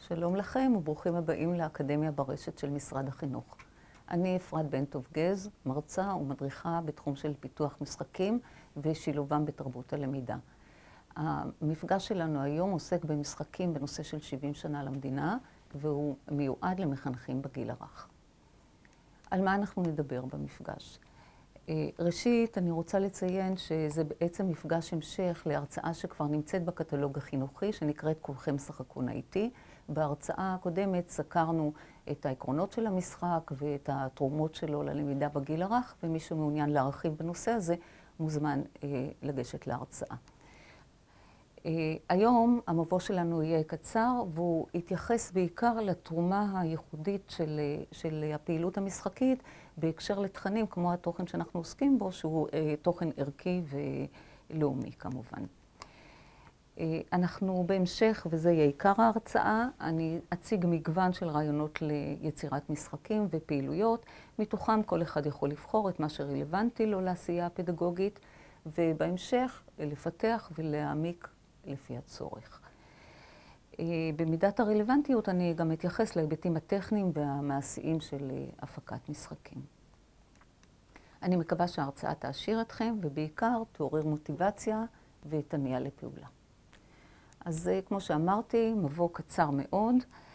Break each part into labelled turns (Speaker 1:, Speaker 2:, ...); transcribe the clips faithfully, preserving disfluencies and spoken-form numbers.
Speaker 1: שלום לכם וברוכים הבאים לאקדמיה ברשת של משרד החינוך. אני אפרת בן טוב גז, מרצה ומדריכה בתחום של פיתוח משחקים ושילובם בתרבות הלמידה. המפגש שלנו היום עוסק במשחקים בנושא של שבעים שנה למדינה, והוא מיועד למחנכים בגיל הרך. על מה אנחנו נדבר במפגש? ראשית, אני רוצה לציין שזה בעצם מפגש המשך להרצאה שכבר נמצאת בקטלוג החינוכי, שנקראת כולכם שחקו נא איתי. בהרצאה הקודמת סקרנו את העקרונות של המשחק ואת התרומות שלו ללמידה בגיל הרך, ומי שמעוניין להרחיב בנושא הזה מוזמן אה, לגשת להרצאה. אה, היום המבוא שלנו יהיה קצר, והוא יתייחס בעיקר לתרומה הייחודית של, של הפעילות המשחקית, בהקשר לתכנים כמו התוכן שאנחנו עוסקים בו, שהוא אה, תוכן ערכי ולאומי כמובן. אה, אנחנו בהמשך, וזה יהיה עיקר ההרצאה, אני אציג מגוון של רעיונות ליצירת משחקים ופעילויות, מתוכם כל אחד יכול לבחור את מה שרלוונטי לו לעשייה הפדגוגית, ובהמשך לפתח ולהעמיק לפי הצורך. אה, במידת הרלוונטיות אני גם אתייחס להיבטים הטכניים והמעשיים של אה, הפקת משחקים. אני מקווה שההרצאה תעשיר אתכם, ובעיקר תעורר מוטיבציה ותניע לפעולה. אז כמו שאמרתי, מבוא קצר מאוד.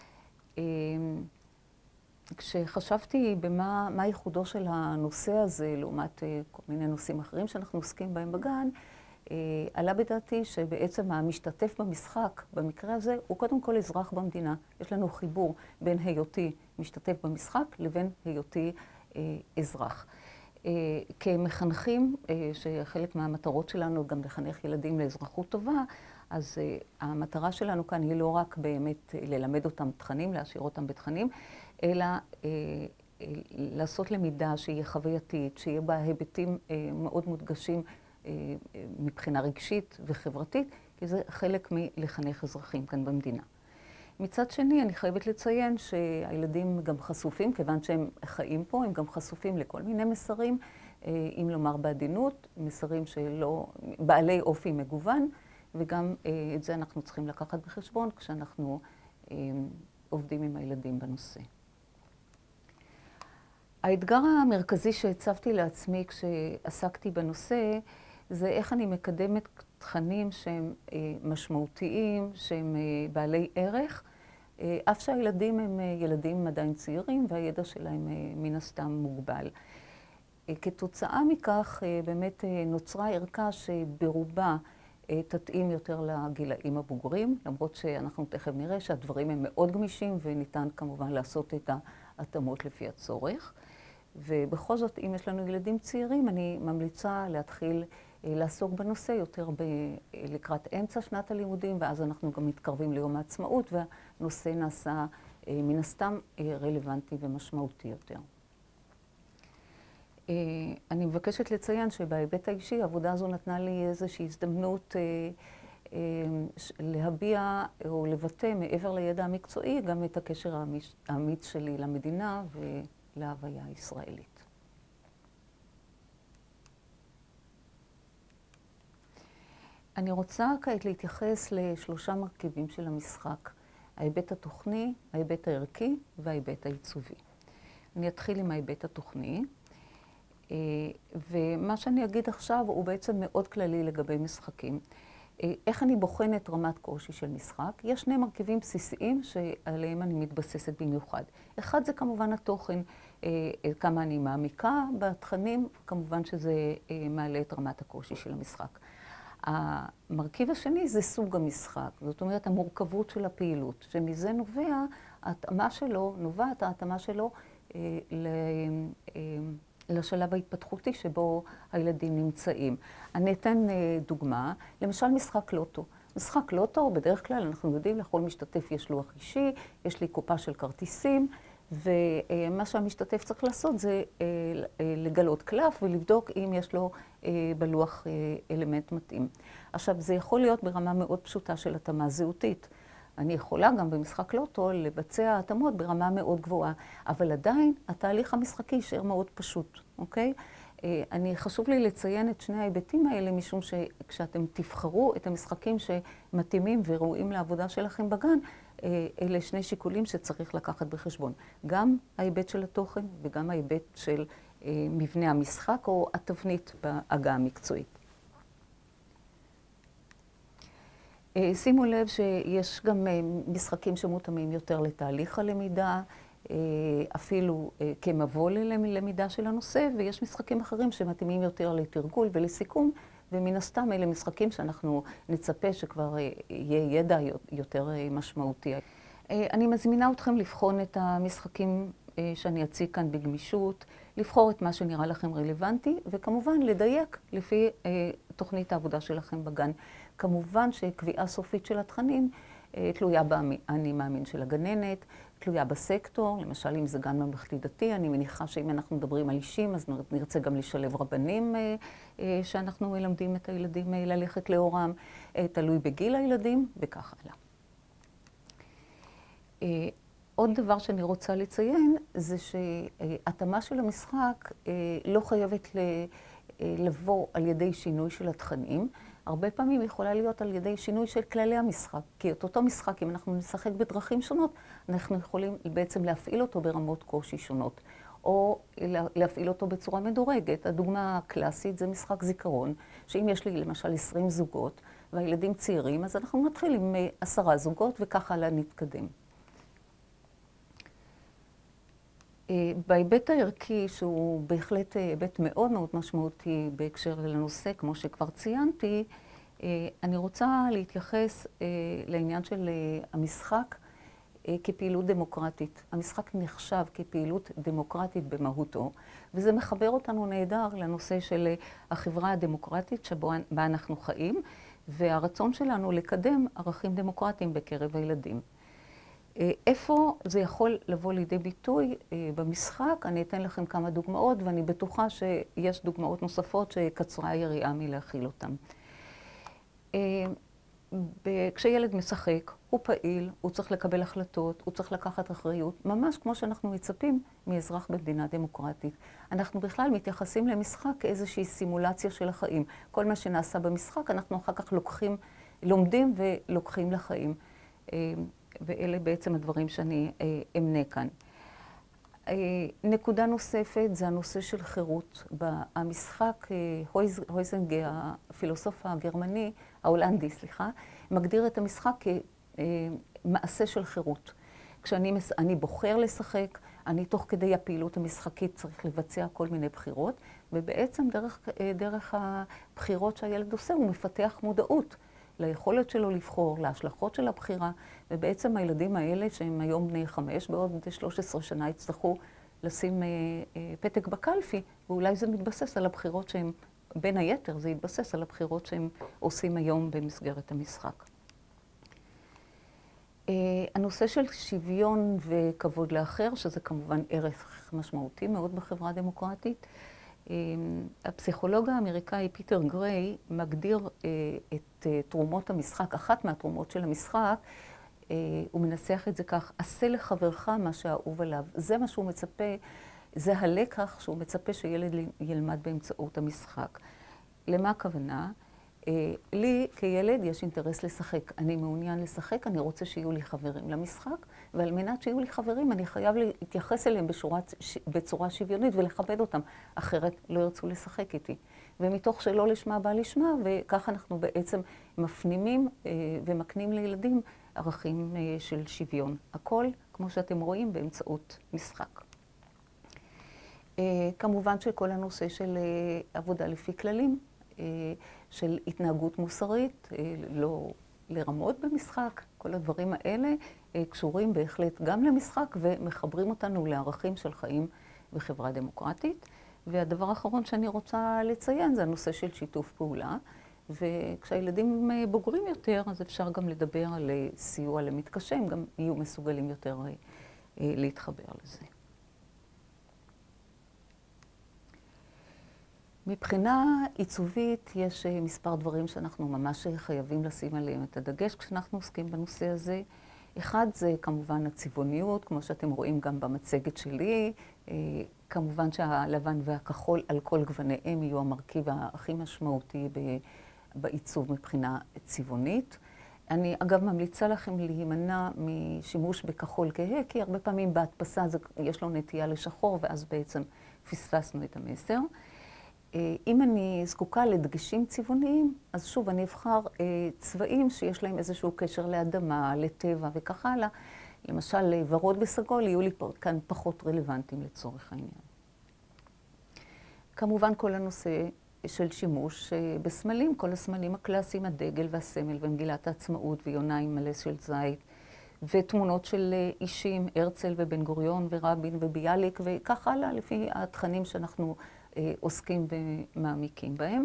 Speaker 1: כשחשבתי במה מה ייחודו של הנושא הזה, לעומת כל מיני נושאים אחרים שאנחנו עוסקים בהם בגן, עלה בדעתי שבעצם המשתתף במשחק, במקרה הזה, הוא קודם כל אזרח במדינה. יש לנו חיבור בין היותי משתתף במשחק לבין היותי אזרח. כמחנכים, שחלק מהמטרות שלנו גם לחנך ילדים לאזרחות טובה, אז המטרה שלנו כאן היא לא רק באמת ללמד אותם תכנים, להשאיר אותם בתכנים, אלא לעשות למידה שיהיה חווייתית, שיהיה בה היבטים מאוד מודגשים מבחינה רגשית וחברתית, כי זה חלק מלחנך אזרחים כאן במדינה. מצד שני, אני חייבת לציין שהילדים גם חשופים, כיוון שהם חיים פה, הם גם חשופים לכל מיני מסרים, אם לומר בעדינות, מסרים שלא, בעלי אופי מגוון, וגם את זה אנחנו צריכים לקחת בחשבון כשאנחנו עובדים עם הילדים בנושא. האתגר המרכזי שהצבתי לעצמי כשעסקתי בנושא, זה איך אני מקדמת תכנים שהם משמעותיים, שהם בעלי ערך, אף שהילדים הם ילדים עדיין צעירים והידע שלהם מן הסתם מוגבל. כתוצאה מכך באמת נוצרה ערכה שברובה תתאים יותר לגילאים הבוגרים, למרות שאנחנו תכף נראה שהדברים הם מאוד גמישים וניתן כמובן לעשות את ההתאמות לפי הצורך. ובכל זאת, אם יש לנו ילדים צעירים, אני ממליצה להתחיל לעסוק בנושא יותר ב- לקראת אמצע שנת הלימודים, ואז אנחנו גם מתקרבים ליום העצמאות, והנושא נעשה מן הסתם רלוונטי ומשמעותי יותר. אני מבקשת לציין שבהיבט האישי, העבודה הזו נתנה לי איזושהי הזדמנות להביע או לבטא מעבר לידע המקצועי גם את הקשר האמיץ שלי למדינה ולהוויה הישראלית. אני רוצה כעת להתייחס לשלושה מרכיבים של המשחק, ההיבט התוכני, ההיבט הערכי וההיבט העיצובי. אני אתחיל עם ההיבט התוכני, ומה שאני אגיד עכשיו הוא בעצם מאוד כללי לגבי משחקים. איך אני בוחנת רמת קושי של משחק? יש שני מרכיבים בסיסיים שעליהם אני מתבססת במיוחד. אחד זה כמובן התוכן, כמה אני מעמיקה בתכנים, כמובן שזה מעלה את רמת הקושי של המשחק. המרכיב השני זה סוג המשחק, זאת אומרת המורכבות של הפעילות, שמזה נובע, ההתאמה שלו, נובעת ההתאמה שלו לשלב ההתפתחותי שבו הילדים נמצאים. אני אתן דוגמה, למשל משחק לוטו. משחק לוטו, בדרך כלל אנחנו יודעים, לכל משתתף יש לוח אישי, יש לי קופה של כרטיסים, ומה שהמשתתף צריך לעשות זה לגלות קלף ולבדוק אם יש לו בלוח אלמנט מתאים. עכשיו, זה יכול להיות ברמה מאוד פשוטה של התאמה זהותית. אני יכולה גם במשחק לוטו לבצע התאמות ברמה מאוד גבוהה, אבל עדיין התהליך המשחקי יישאר מאוד פשוט, אוקיי? אני חשוב לי לציין את שני ההיבטים האלה, משום שכשאתם תבחרו את המשחקים שמתאימים וראויים לעבודה שלכם בגן, אלה שני שיקולים שצריך לקחת בחשבון. גם ההיבט של התוכן וגם ההיבט של מבנה המשחק או התבנית בהגה המקצועית. שימו לב שיש גם משחקים שמותאמים יותר לתהליך הלמידה, אפילו כמבוא ללמידה של הנושא, ויש משחקים אחרים שמתאימים יותר לתרגול ולסיכום, ומן הסתם אלה משחקים שאנחנו נצפה שכבר יהיה ידע יותר משמעותי. אני מזמינה אתכם לבחון את המשחקים שאני אציג כאן בגמישות, לבחור את מה שנראה לכם רלוונטי, וכמובן לדייק לפי תוכנית העבודה שלכם בגן. כמובן שקביעה סופית של התכנים תלויה באני מאמין של הגננת, תלויה בסקטור, למשל אם זה גן ממלכתי דתי, אני מניחה שאם אנחנו מדברים על אישים, אז נרצה גם לשלב רבנים שאנחנו מלמדים את הילדים ללכת לאורם, תלוי בגיל הילדים וכך הלאה. עוד דבר שאני רוצה לציין זה שהתאמה של המשחק לא חייבת לבוא על ידי שינוי של התכנים. הרבה פעמים יכולה להיות על ידי שינוי של כללי המשחק. כי את אותו משחק, אם אנחנו נשחק בדרכים שונות, אנחנו יכולים בעצם להפעיל אותו ברמות קושי שונות. או להפעיל אותו בצורה מדורגת. הדוגמה הקלאסית זה משחק זיכרון, שאם יש לי למשל עשרים זוגות והילדים צעירים, אז אנחנו נתחיל עם עשרה זוגות וככה הלאה נתקדם. בהיבט הערכי, שהוא בהחלט היבט מאוד מאוד משמעותי בהקשר לנושא, כמו שכבר ציינתי, אני רוצה להתייחס לעניין של המשחק כפעילות דמוקרטית. המשחק נחשב כפעילות דמוקרטית במהותו, וזה מחבר אותנו נהדר לנושא של החברה הדמוקרטית שבה אנחנו חיים, והרצון שלנו לקדם ערכים דמוקרטיים בקרב הילדים. איפה זה יכול לבוא לידי ביטוי במשחק? אני אתן לכם כמה דוגמאות, ואני בטוחה שיש דוגמאות נוספות שקצרה היריעה מלהכיל אותן. כשילד משחק, הוא פעיל, הוא צריך לקבל החלטות, הוא צריך לקחת אחריות, ממש כמו שאנחנו מצפים מאזרח במדינה דמוקרטית. אנחנו בכלל מתייחסים למשחק כאיזושהי סימולציה של החיים. כל מה שנעשה במשחק, אנחנו אחר כך לוקחים, לומדים ולוקחים לחיים. ואלה בעצם הדברים שאני אמנה כאן. נקודה נוספת זה הנושא של חירות. המשחק, הויזנגר, הפילוסוף הגרמני, ההולנדי, סליחה, מגדיר את המשחק כמעשה של חירות. כשאני אני בוחר לשחק, אני תוך כדי הפעילות המשחקית צריך לבצע כל מיני בחירות, ובעצם דרך, דרך הבחירות שהילד עושה הוא מפתח מודעות ליכולת שלו לבחור, להשלכות של הבחירה, ובעצם הילדים האלה שהם היום בני חמש, בעוד שלוש עשרה שנה יצטרכו לשים אה, אה, פתק בקלפי, ואולי זה מתבסס על הבחירות שהם, בין היתר זה יתבסס על הבחירות שהם עושים היום במסגרת המשחק. אה, הנושא של שוויון וכבוד לאחר, שזה כמובן ערך משמעותי מאוד בחברה הדמוקרטית, הפסיכולוג האמריקאי פיטר גריי מגדיר את תרומות המשחק, אחת מהתרומות של המשחק, הוא מנסח את זה כך, עשה לחברך מה שאהוב עליו. זה מה שהוא מצפה, זה הלקח שהוא מצפה שילד ילמד באמצעות המשחק. למה הכוונה? לי כילד יש אינטרס לשחק. אני מעוניין לשחק, אני רוצה שיהיו לי חברים למשחק, ועל מנת שיהיו לי חברים אני חייב להתייחס אליהם בשורת, בצורה שוויונית ולכבד אותם, אחרת לא ירצו לשחק איתי. ומתוך שלא לשמה בא לשמה, וכך אנחנו בעצם מפנימים ומקנים לילדים ערכים של שוויון. הכל, כמו שאתם רואים, באמצעות משחק. כמובן שכל הנושא של עבודה לפי כללים, של התנהגות מוסרית, לא לרמות במשחק, כל הדברים האלה קשורים בהחלט גם למשחק ומחברים אותנו לערכים של חיים בחברה דמוקרטית. והדבר האחרון שאני רוצה לציין זה הנושא של שיתוף פעולה, וכשהילדים בוגרים יותר אז אפשר גם לדבר על סיוע למתקשה, הם גם יהיו מסוגלים יותר להתחבר לזה. מבחינה עיצובית יש מספר דברים שאנחנו ממש חייבים לשים עליהם את הדגש כשאנחנו עוסקים בנושא הזה. אחד זה כמובן הצבעוניות, כמו שאתם רואים גם במצגת שלי. כמובן שהלבן והכחול על כל גווניהם יהיו המרכיב הכי משמעותי בעיצוב מבחינה צבעונית. אני אגב ממליצה לכם להימנע משימוש בכחול כהה, כי הרבה פעמים בהדפסה יש לו נטייה לשחור, ואז בעצם פספסנו את המסר. אם אני זקוקה לדגשים צבעוניים, אז שוב אני אבחר צבעים שיש להם איזשהו קשר לאדמה, לטבע וכך הלאה. למשל, ורוד וסגול יהיו לי כאן פחות רלוונטיים לצורך העניין. כמובן כל הנושא של שימוש בסמלים, כל הסמלים הקלאסיים, הדגל והסמל ומגילת העצמאות ויונה עם מלא של זית, ותמונות של אישים, הרצל ובן גוריון ורבין וביאליק וכך הלאה, לפי התכנים שאנחנו עוסקים ומעמיקים בהם.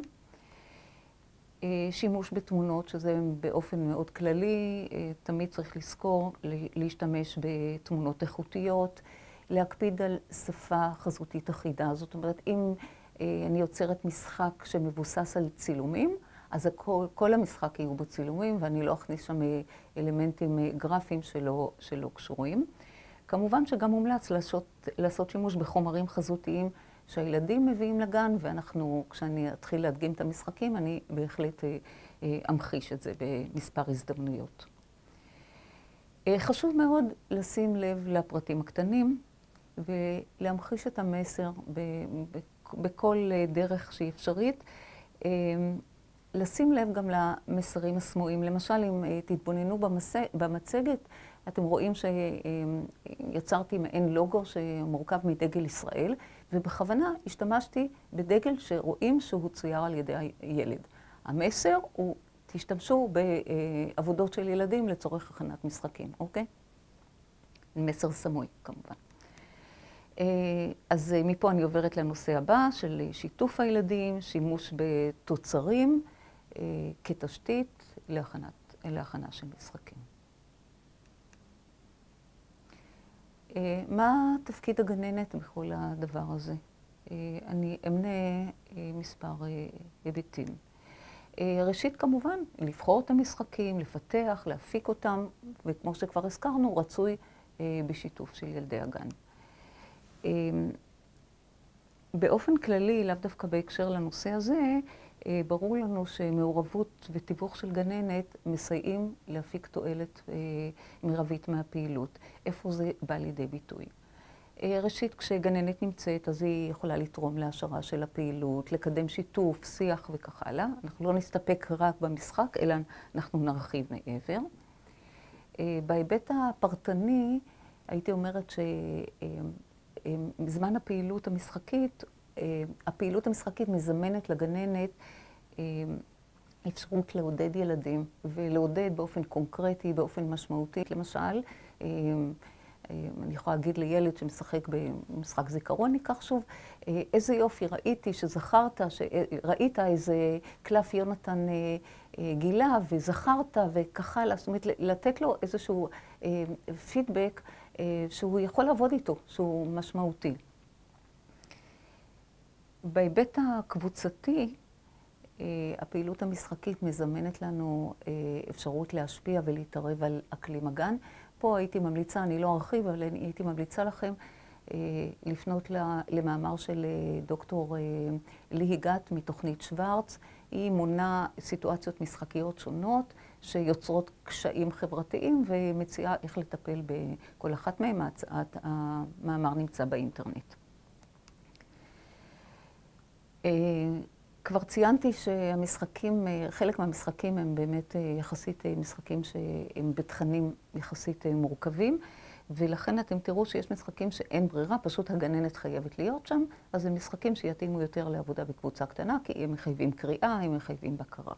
Speaker 1: שימוש בתמונות, שזה באופן מאוד כללי, תמיד צריך לזכור להשתמש בתמונות איכותיות, להקפיד על שפה חזותית אחידה. זאת אומרת, אם אני יוצרת משחק שמבוסס על צילומים, אז הכל, כל המשחק יהיו בצילומים, ואני לא אכניס שם אלמנטים גרפיים שלא, שלא קשורים. כמובן שגם מומלץ לעשות, לעשות שימוש בחומרים חזותיים שהילדים מביאים לגן, ואנחנו, כשאני אתחיל להדגים את המשחקים, אני בהחלט אמחיש את זה במספר הזדמנויות. חשוב מאוד לשים לב לפרטים הקטנים, ולהמחיש את המסר בכל דרך שהיא אפשרית. לשים לב גם למסרים הסמויים. למשל, אם תתבוננו במצגת, אתם רואים שיצרתי מעין לוגו שמורכב מדגל ישראל, ובכוונה השתמשתי בדגל שרואים שהוא צויר על ידי הילד. המסר הוא, תשתמשו בעבודות של ילדים לצורך הכנת משחקים, אוקיי? מסר סמוי, כמובן. אז מפה אני עוברת לנושא הבא של שיתוף הילדים, שימוש בתוצרים כתשתית להכנת, להכנה של משחקים. מה תפקיד הגננת בכל הדבר הזה? אני אמנה מספר היבטים. ראשית, כמובן, לבחור את המשחקים, לפתח, להפיק אותם, וכמו שכבר הזכרנו, רצוי בשיתוף של ילדי הגן. באופן כללי, לאו דווקא בהקשר לנושא הזה, ברור לנו שמעורבות ותיווך של גננת מסייעים להפיק תועלת מרבית מהפעילות. איפה זה בא לידי ביטוי? ראשית, כשגננת נמצאת, אז היא יכולה לתרום להשארה של הפעילות, לקדם שיתוף, שיח וכך הלאה. אנחנו לא נסתפק רק במשחק, אלא אנחנו נרחיב מעבר. בהיבט הפרטני, הייתי אומרת שבזמן הפעילות המשחקית, הפעילות המשחקית מזמנת לגננת אפשרות לעודד ילדים, ולעודד באופן קונקרטי, באופן משמעותי. למשל, אני יכולה להגיד לילד שמשחק במשחק זיכרון, ניקח שוב, איזה יופי, ראיתי שזכרת, ראית איזה קלף יונתן גילה וזכרת וכך הלאה, זאת אומרת, לתת לו איזשהו פידבק שהוא יכול לעבוד איתו, שהוא משמעותי. בהיבט הקבוצתי, הפעילות המשחקית מזמנת לנו אפשרות להשפיע ולהתערב על אקלים הגן. פה הייתי ממליצה, אני לא ארחיב, אבל הייתי ממליצה לכם לפנות למאמר של דוקטור ליהי גת מתוכנית שוורץ. היא מונה סיטואציות משחקיות שונות שיוצרות קשיים חברתיים ומציעה איך לטפל בכל אחת מהן. המאמר נמצא באינטרנט. כבר ציינתי שהמשחקים, חלק מהמשחקים הם באמת יחסית משחקים שהם בתכנים יחסית מורכבים, ולכן אתם תראו שיש משחקים שאין ברירה, פשוט הגננת חייבת להיות שם, אז הם משחקים שיתאימו יותר לעבודה בקבוצה קטנה, כי הם מחייבים קריאה, הם מחייבים בקרה.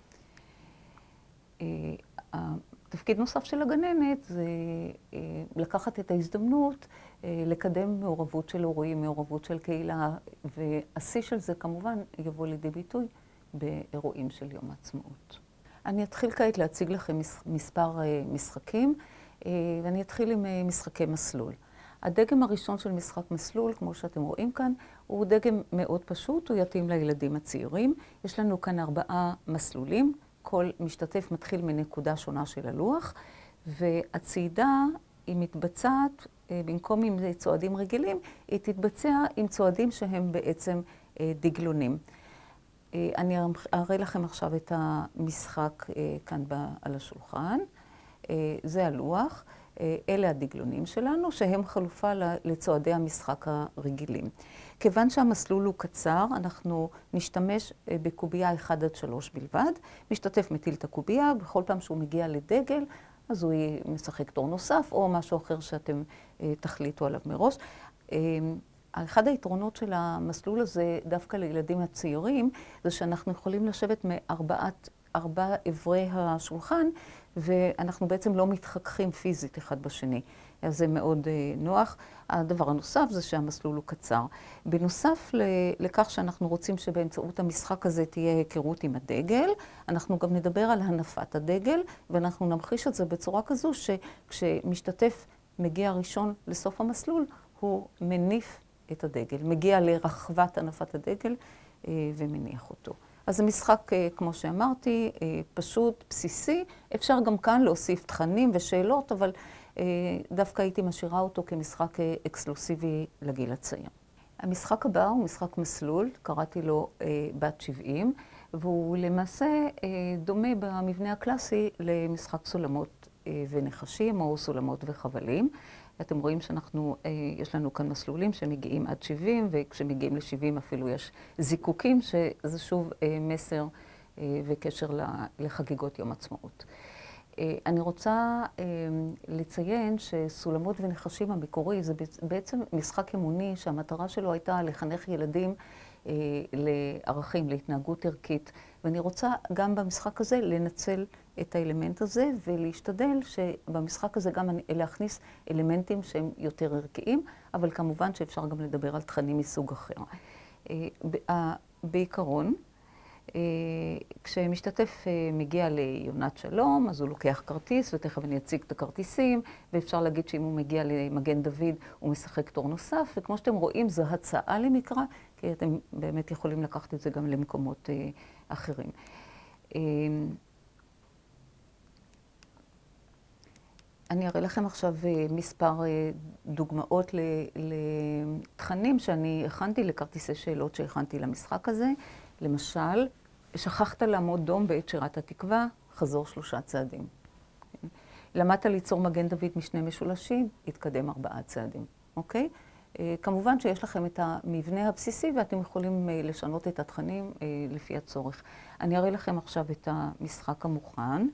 Speaker 1: תפקיד נוסף של הגננת זה לקחת את ההזדמנות, לקדם מעורבות של הורים, מעורבות של קהילה, והשיא של זה כמובן יבוא לידי ביטוי באירועים של יום העצמאות. אני אתחיל כעת להציג לכם מספר משחקים, ואני אתחיל עם משחקי מסלול. הדגם הראשון של משחק מסלול, כמו שאתם רואים כאן, הוא דגם מאוד פשוט, הוא יתאים לילדים הצעירים. יש לנו כאן ארבעה מסלולים. כל משתתף מתחיל מנקודה שונה של הלוח, והצעידה היא מתבצעת, במקום עם צועדים רגילים, היא תתבצע עם צועדים שהם בעצם דגלונים. אני אראה לכם עכשיו את המשחק כאן על השולחן. זה הלוח. אלה הדגלונים שלנו, שהם חלופה לצועדי המשחק הרגילים. כיוון שהמסלול הוא קצר, אנחנו נשתמש בקובייה אחת עד שלוש בלבד. משתתף מטיל את הקובייה, בכל פעם שהוא מגיע לדגל, אז הוא משחק תור נוסף, או משהו אחר שאתם תחליטו עליו מראש. אחד היתרונות של המסלול הזה, דווקא לילדים הצעירים, זה שאנחנו יכולים לשבת מארבעת, ארבע עברי השולחן, ואנחנו בעצם לא מתחככים פיזית אחד בשני. אז זה מאוד נוח. הדבר הנוסף זה שהמסלול הוא קצר. בנוסף לכך שאנחנו רוצים שבאמצעות המשחק הזה תהיה היכרות עם הדגל, אנחנו גם נדבר על הנפת הדגל, ואנחנו נמחיש את זה בצורה כזו שכשמשתתף מגיע ראשון לסוף המסלול, הוא מניף את הדגל, מגיע לרחבת הנפת הדגל ומניח אותו. אז המשחק, כמו שאמרתי, פשוט, בסיסי. אפשר גם כאן להוסיף תכנים ושאלות, אבל דווקא הייתי משאירה אותו כמשחק אקסקלוסיבי לגיל הצעיר. המשחק הבא הוא משחק מסלול, קראתי לו בת שבעים, והוא למעשה דומה במבנה הקלאסי למשחק סולמות ונחשים או סולמות וחבלים. אתם רואים שאנחנו, יש לנו כאן מסלולים שמגיעים עד שבעים, וכשמגיעים ל-שבעים אפילו יש זיקוקים, שזה שוב מסר וקשר לחגיגות יום עצמאות. אני רוצה לציין שסולמות ונחשים המקורי זה בעצם משחק אמוני שהמטרה שלו הייתה לחנך ילדים לערכים, להתנהגות ערכית. ואני רוצה גם במשחק הזה לנצל את האלמנט הזה ולהשתדל שבמשחק הזה גם להכניס אלמנטים שהם יותר ערכיים, אבל כמובן שאפשר גם לדבר על תכנים מסוג אחר. בעיקרון, כשמשתתף מגיע ליונת שלום, אז הוא לוקח כרטיס, ותכף אני אציג את הכרטיסים, ואפשר להגיד שאם הוא מגיע למגן דוד, הוא משחק תור נוסף, וכמו שאתם רואים, זו הצעה למקרא, כי אתם באמת יכולים לקחת את זה גם למקומות אחרים. אני אראה לכם עכשיו מספר דוגמאות לתכנים שאני הכנתי, לכרטיסי שאלות שהכנתי למשחק הזה. למשל, שכחת לעמוד דום בעת שירת התקווה, חזור שלושה צעדים. למדת ליצור מגן דוד משני משולשים, התקדם ארבעה צעדים. אוקיי? כמובן שיש לכם את המבנה הבסיסי ואתם יכולים לשנות את התכנים לפי הצורך. אני אראה לכם עכשיו את המשחק המוכן.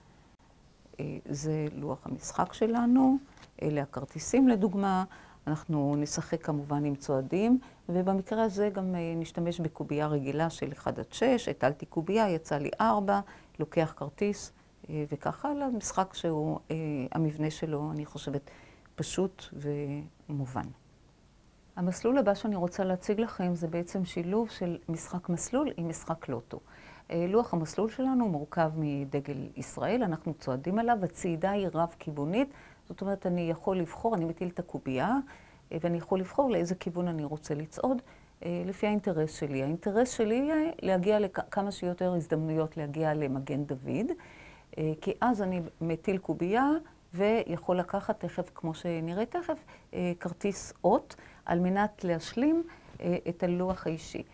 Speaker 1: זה לוח המשחק שלנו, אלה הכרטיסים לדוגמה. אנחנו נשחק כמובן עם צועדים, ובמקרה הזה גם נשתמש בקובייה רגילה של אחד עד שש, הטלתי קובייה, יצא לי ארבע, לוקח כרטיס וככה למשחק שהוא, המבנה שלו, אני חושבת, פשוט ומובן. המסלול הבא שאני רוצה להציג לכם זה בעצם שילוב של משחק מסלול עם משחק לוטו. לוח המסלול שלנו מורכב מדגל ישראל, אנחנו צועדים עליו, הצעידה היא רב-כיוונית, זאת אומרת, אני יכול לבחור, אני מטיל את הקובייה, ואני יכול לבחור לאיזה כיוון אני רוצה לצעוד, לפי האינטרס שלי. האינטרס שלי להגיע לכמה שיותר הזדמנויות להגיע למגן דוד, כי אז אני מטיל קובייה ויכול לקחת תכף, כמו שנראה תכף, כרטיס אות, על מנת להשלים את הלוח האישי.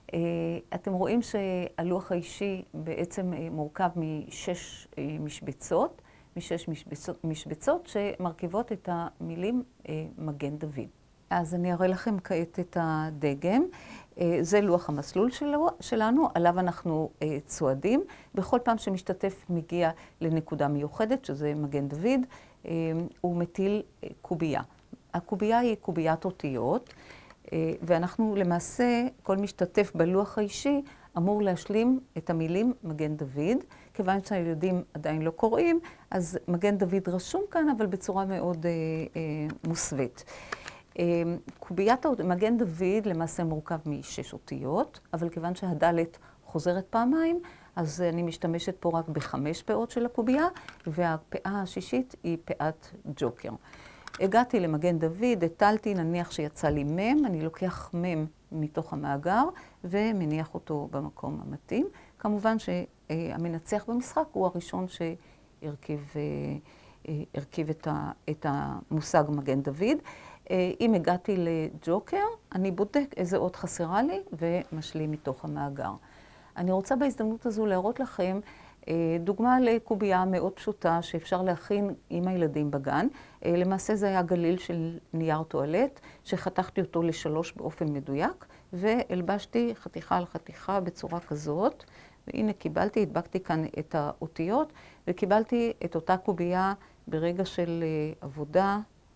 Speaker 1: אתם רואים שהלוח האישי בעצם מורכב משש משבצות, משש משבצות, משבצות שמרכיבות את המילים מגן דוד. אז אני אראה לכם כעת את הדגם. זה לוח המסלול שלו, שלנו, עליו אנחנו צועדים. בכל פעם שמשתתף מגיע לנקודה מיוחדת, שזה מגן דוד, הוא מטיל קובייה. הקובייה היא קוביית אותיות, ואנחנו למעשה, כל משתתף בלוח האישי אמור להשלים את המילים מגן דוד. כיוון שהילדים עדיין לא קוראים, אז מגן דוד רשום כאן, אבל בצורה מאוד אה, אה, מוסווית. אה, קוביית מגן דוד למעשה מורכב משש אותיות, אבל כיוון שהדלת חוזרת פעמיים, אז אני משתמשת פה רק בחמש פאות של הקובייה, והפאה השישית היא פאת ג'וקר. הגעתי למגן דוד, הטלתי, נניח שיצא לי מם, אני לוקח מם מתוך המאגר ומניח אותו במקום המתאים. כמובן שהמנצח במשחק הוא הראשון שהרכיב הרכיב את, ה, את המושג מגן דוד. אם הגעתי לג'וקר, אני בודק איזה עוד חסרה לי ומשלים מתוך המאגר. אני רוצה בהזדמנות הזו להראות לכם דוגמה לקובייה מאוד פשוטה שאפשר להכין עם הילדים בגן. למעשה זה היה גליל של נייר טואלט, שחתכתי אותו לשלוש באופן מדויק, והלבשתי חתיכה על חתיכה בצורה כזאת. והנה קיבלתי, הדבקתי כאן את האותיות, וקיבלתי את אותה קובייה ברגע של עבודה.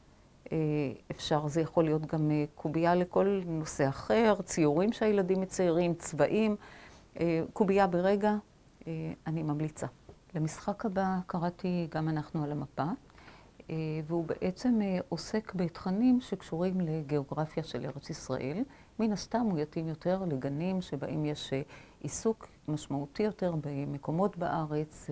Speaker 1: אפשר, זה יכול להיות גם קובייה לכל נושא אחר, ציורים שהילדים מציירים, צבעים. קובייה ברגע, אני ממליצה. למשחק הבא קראתי גם אנחנו על המפה, והוא בעצם עוסק בתכנים שקשורים לגיאוגרפיה של ארץ ישראל. מן הסתם הוא יתאים יותר לגנים שבהם יש עיסוק משמעותי יותר במקומות בארץ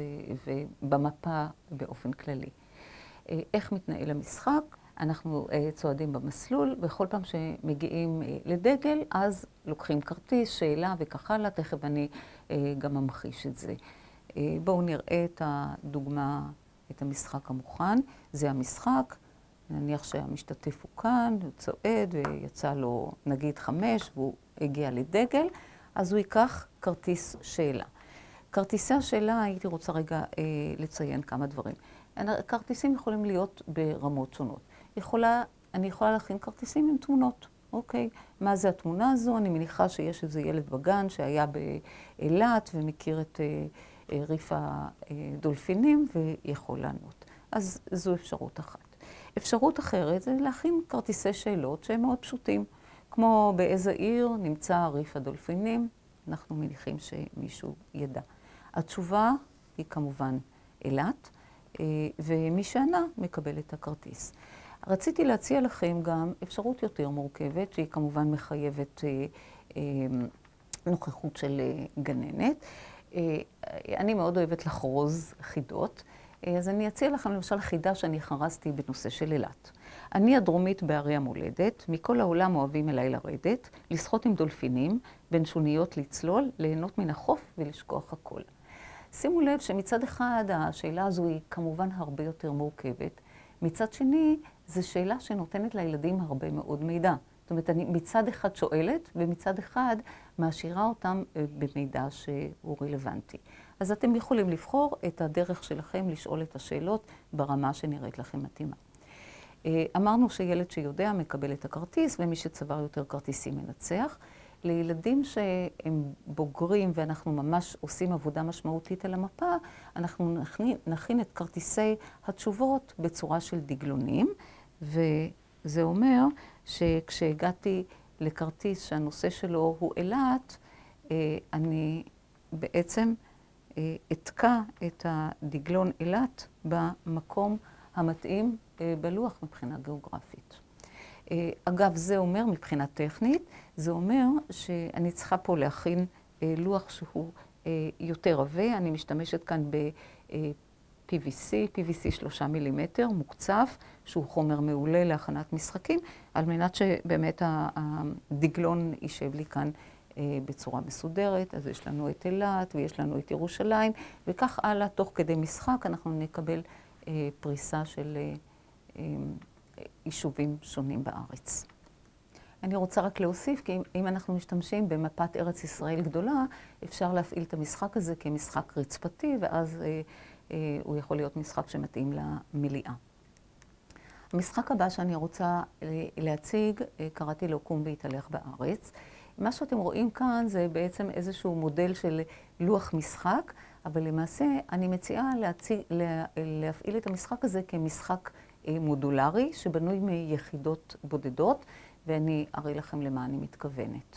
Speaker 1: ובמפה באופן כללי. איך מתנהל המשחק? אנחנו צועדים במסלול, וכל פעם שמגיעים לדגל, אז לוקחים כרטיס, שאלה וכך הלאה. תכף אני גם ממחיש את זה. בואו נראה את הדוגמה, את המשחק המוכן. זה המשחק, נניח שהמשתתף הוא כאן, הוא צועד ויצא לו נגיד חמש, והוא הגיע לדגל, אז הוא ייקח כרטיס שאלה. כרטיסי השאלה, הייתי רוצה רגע לציין כמה דברים. כרטיסים יכולים להיות ברמות שונות. יכולה, אני יכולה להכין כרטיסים עם תמונות, אוקיי? מה זה התמונה הזו? אני מניחה שיש איזה ילד בגן שהיה באילת ומכיר את אה, ריף הדולפינים ויכול לענות. אז זו אפשרות אחת. אפשרות אחרת זה להכין כרטיסי שאלות שהם מאוד פשוטים, כמו באיזה עיר נמצא ריף הדולפינים, אנחנו מניחים שמישהו ידע. התשובה היא כמובן אילת, ומי שענה מקבל את הכרטיס. רציתי להציע לכם גם אפשרות יותר מורכבת, שהיא כמובן מחייבת אה, אה, נוכחות של אה, גננת. אה, אני מאוד אוהבת לחרוז חידות, אה, אז אני אציע לכם למשל חידה שאני חרזתי בנושא של אילת. אני הדרומית בערי המולדת, מכל העולם אוהבים אליי לרדת, לשחות עם דולפינים, בין שוניות לצלול, ליהנות מן החוף ולשכוח הכל. שימו לב שמצד אחד השאלה הזו היא כמובן הרבה יותר מורכבת. מצד שני, זו שאלה שנותנת לילדים הרבה מאוד מידע. זאת אומרת, אני מצד אחד שואלת, ומצד אחד מעשירה אותם במידע שהוא רלוונטי. אז אתם יכולים לבחור את הדרך שלכם לשאול את השאלות ברמה שנראית לכם מתאימה. אמרנו שילד שיודע מקבל את הכרטיס, ומי שצבר יותר כרטיסים מנצח. לילדים שהם בוגרים ואנחנו ממש עושים עבודה משמעותית על המפה, אנחנו נכין, נכין את כרטיסי התשובות בצורה של דגלונים, וזה אומר שכשהגעתי לכרטיס שהנושא שלו הוא אילת, אני בעצם אתקע את הדגלון אילת במקום המתאים בלוח מבחינה גיאוגרפית. אגב, זה אומר, מבחינה טכנית, זה אומר שאני צריכה פה להכין לוח שהוא יותר עבה. אני משתמשת כאן ב-פי וי סי, פי וי סי שלושה מילימטר, מוקצף, שהוא חומר מעולה להכנת משחקים, על מנת שבאמת הדגלון יישב לי כאן בצורה מסודרת. אז יש לנו את אילת ויש לנו את ירושלים, וכך הלאה, תוך כדי משחק אנחנו נקבל פריסה של יישובים שונים בארץ. אני רוצה רק להוסיף, כי אם אנחנו משתמשים במפת ארץ ישראל גדולה, אפשר להפעיל את המשחק הזה כמשחק רצפתי, ואז אה, אה, הוא יכול להיות משחק שמתאים למליאה. המשחק הבא שאני רוצה להציג, אה, קראתי לו קום והתהלך בארץ. מה שאתם רואים כאן זה בעצם איזשהו מודל של לוח משחק, אבל למעשה אני מציעה להציג, לה, להפעיל את המשחק הזה כמשחק מודולרי, שבנוי מיחידות בודדות, ואני אראה לכם למה אני מתכוונת.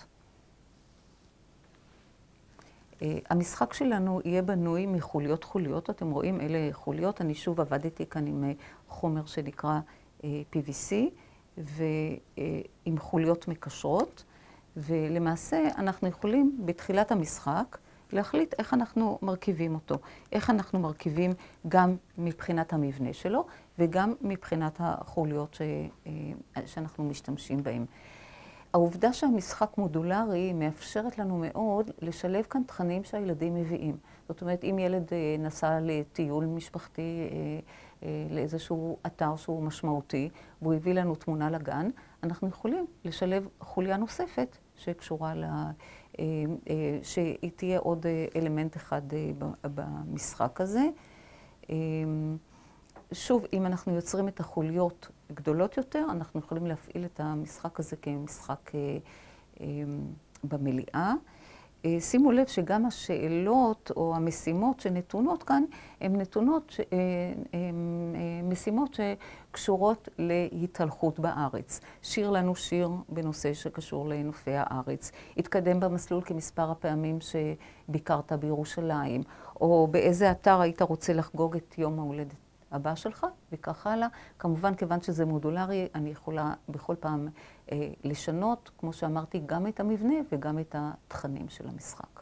Speaker 1: המשחק שלנו יהיה בנוי מחוליות חוליות. אתם רואים, אלה חוליות. אני שוב עבדתי כאן עם חומר שנקרא פי וי סי, ועם חוליות מקשרות, ולמעשה אנחנו יכולים בתחילת המשחק להחליט איך אנחנו מרכיבים אותו, איך אנחנו מרכיבים גם מבחינת המבנה שלו, וגם מבחינת החוליות ש... שאנחנו משתמשים בהן. העובדה שהמשחק מודולרי מאפשרת לנו מאוד לשלב כאן תכנים שהילדים מביאים. זאת אומרת, אם ילד נסע לטיול משפחתי, לאיזשהו אתר שהוא משמעותי, והוא הביא לנו תמונה לגן, אנחנו יכולים לשלב חוליה נוספת שקשורה ל... שהיא תהיה עוד אלמנט אחד במשחק הזה. שוב, אם אנחנו יוצרים את החוליות גדולות יותר, אנחנו יכולים להפעיל את המשחק הזה כמשחק במליאה. שימו לב שגם השאלות או המשימות שנתונות כאן, הן נתונות, הן משימות שקשורות להתהלכות בארץ. שיר לנו שיר בנושא שקשור לנופי הארץ. התקדם במסלול כמספר הפעמים שביקרת בירושלים, או באיזה אתר היית רוצה לחגוג את יום ההולדת הבא שלך, וכך הלאה. כמובן, כיוון שזה מודולרי, אני יכולה בכל פעם אה, לשנות, כמו שאמרתי, גם את המבנה וגם את התכנים של המשחק.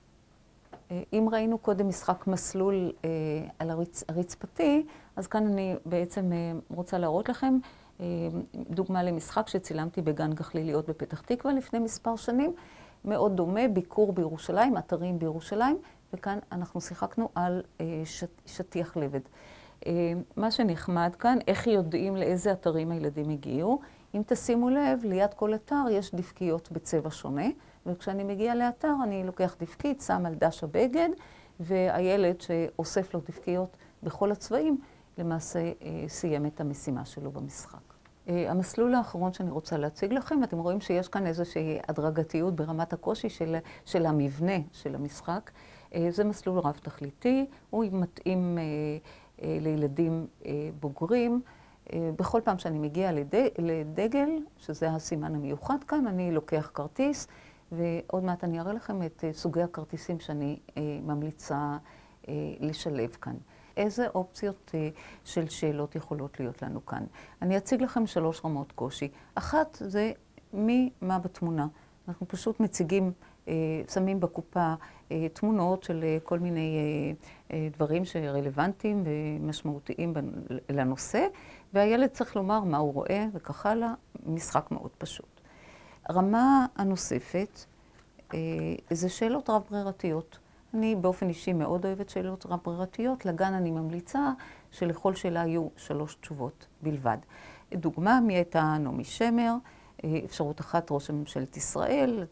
Speaker 1: אה, אם ראינו קודם משחק מסלול אה, על הרצ... הרצפתי, אז כאן אני בעצם אה, רוצה להראות לכם אה, דוגמה למשחק שצילמתי בגן גחליליות בפתח תקווה לפני מספר שנים. מאוד דומה, ביקור בירושלים, אתרים בירושלים, וכאן אנחנו שיחקנו על אה, ש... שטיח לבד. מה שנחמד כאן, איך יודעים לאיזה אתרים הילדים הגיעו. אם תשימו לב, ליד כל אתר יש דפקיות בצבע שונה, וכשאני מגיעה לאתר אני לוקח דפקית, שם על דש הבגד, והילד שאוסף לו דפקיות בכל הצבעים, למעשה סיים את המשימה שלו במשחק. המסלול האחרון שאני רוצה להציג לכם, אתם רואים שיש כאן איזושהי הדרגתיות ברמת הקושי של, של המבנה של המשחק. זה מסלול רב תכליתי, הוא מתאים לילדים בוגרים. בכל פעם שאני מגיעה לדגל, שזה הסימן המיוחד כאן, אני לוקח כרטיס, ועוד מעט אני אראה לכם את סוגי הכרטיסים שאני ממליצה לשלב כאן. איזה אופציות של שאלות יכולות להיות לנו כאן? אני אציג לכם שלוש רמות קושי. אחת זה מי מה בתמונה. אנחנו פשוט מציגים, שמים בקופה תמונות של כל מיני דברים שרלוונטיים ומשמעותיים לנושא, והילד צריך לומר מה הוא רואה וכך הלאה, משחק מאוד פשוט. הרמה הנוספת זה שאלות רב-ברירתיות. אני באופן אישי מאוד אוהבת שאלות רב-ברירתיות, לגן אני ממליצה שלכל שאלה יהיו שלוש תשובות בלבד. דוגמה, מי הייתה נעמי שמר? אפשרות אחת, ראש ממשלת ישראל,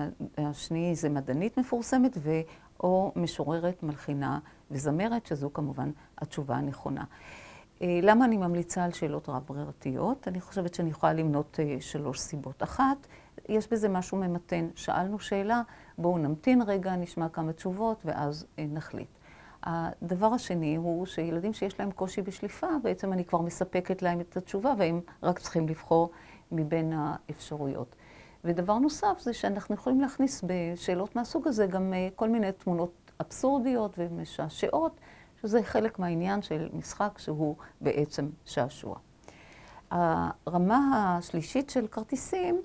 Speaker 1: השני זה מדענית מפורסמת, או משוררת, מלחינה וזמרת, שזו כמובן התשובה הנכונה. למה אני ממליצה על שאלות רב-ברירתיות? אני חושבת שאני יכולה למנות שלוש סיבות. אחת, יש בזה משהו ממתן. שאלנו שאלה, בואו נמתין רגע, נשמע כמה תשובות, ואז נחליט. הדבר השני הוא שילדים שיש להם קושי בשליפה, בעצם אני כבר מספקת להם את התשובה, והם רק צריכים לבחור מבין האפשרויות. ודבר נוסף זה שאנחנו יכולים להכניס בשאלות מהסוג הזה גם כל מיני תמונות אבסורדיות ומשעשעות, שזה חלק מהעניין של משחק שהוא בעצם שעשוע. הרמה השלישית של כרטיסים,